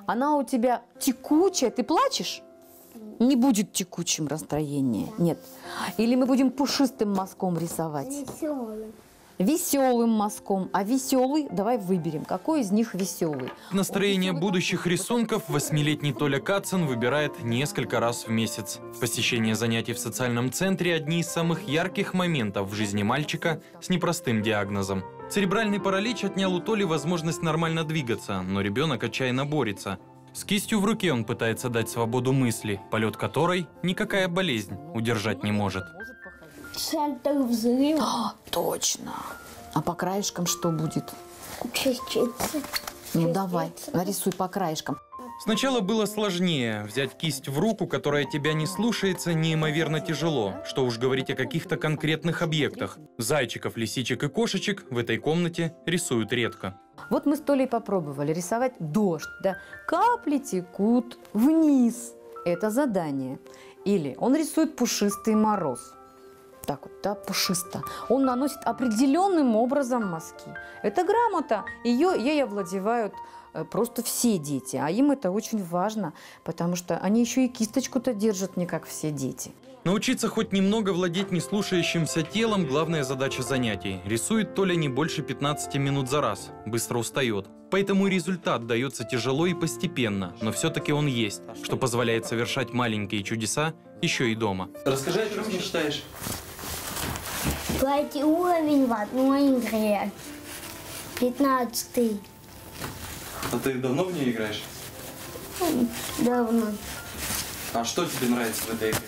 она у тебя текучая, ты плачешь? Не будет текучим настроение, нет. Или мы будем пушистым мазком рисовать? Веселым. Веселым мазком. А веселый, давай выберем, какой из них веселый. Настроение будущих рисунков 8-летний Толя Кацин выбирает несколько раз в месяц. Посещение занятий в социальном центре – одни из самых ярких моментов в жизни мальчика с непростым диагнозом. Церебральный паралич отнял у Толи возможность нормально двигаться, но ребенок отчаянно борется. С кистью в руке он пытается дать свободу мысли, полет которой никакая болезнь удержать не может. Центр взрыва. А, точно. А по краешкам что будет? Частицы. Ну давай, нарисуй по краешкам. Сначала было сложнее. Взять кисть в руку, которая тебя не слушается, неимоверно тяжело. Что уж говорить о каких-то конкретных объектах. Зайчиков, лисичек и кошечек в этой комнате рисуют редко. Вот мы с Толей попробовали рисовать дождь, да, капли текут вниз. Это задание. Или он рисует пушистый мороз. Так вот, да, пушисто. Он наносит определенным образом мазки. Это грамота. Ей овладевают просто все дети. А им это очень важно, потому что они еще и кисточку-то держат не как все дети. Научиться хоть немного владеть неслушающимся телом – главная задача занятий. Рисует Толя не больше 15 минут за раз. Быстро устает. Поэтому результат дается тяжело и постепенно, но все-таки он есть, что позволяет совершать маленькие чудеса еще и дома. Расскажи, о чем мечтаешь? Пройти уровень в одной игре. 15-й. А ты давно в ней играешь? Давно. А что тебе нравится в этой игре?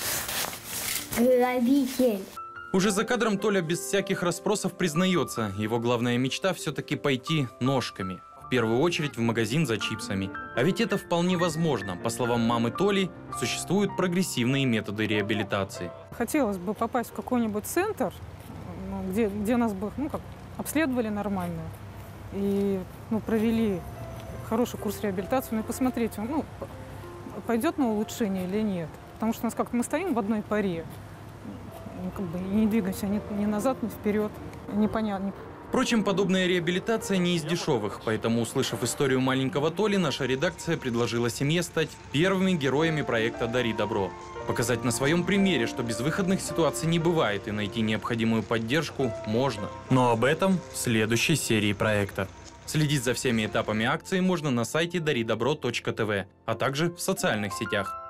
Грабитель. Уже за кадром Толя без всяких расспросов признается, его главная мечта все-таки пойти ножками. В первую очередь в магазин за чипсами. А ведь это вполне возможно. По словам мамы Толи, существуют прогрессивные методы реабилитации. Хотелось бы попасть в какой-нибудь центр, где нас бы обследовали нормально и провели хороший курс реабилитации, и посмотреть, пойдет на улучшение или нет. Потому что мы стоим в одной паре, и не двигаемся ни назад, ни вперед, непонятно. Впрочем, подобная реабилитация не из дешевых, поэтому, услышав историю маленького Толи, наша редакция предложила семье стать первыми героями проекта «Дари добро». Показать на своем примере, что безвыходных ситуаций не бывает и найти необходимую поддержку можно. Но об этом в следующей серии проекта. Следить за всеми этапами акции можно на сайте daridobro.tv, а также в социальных сетях.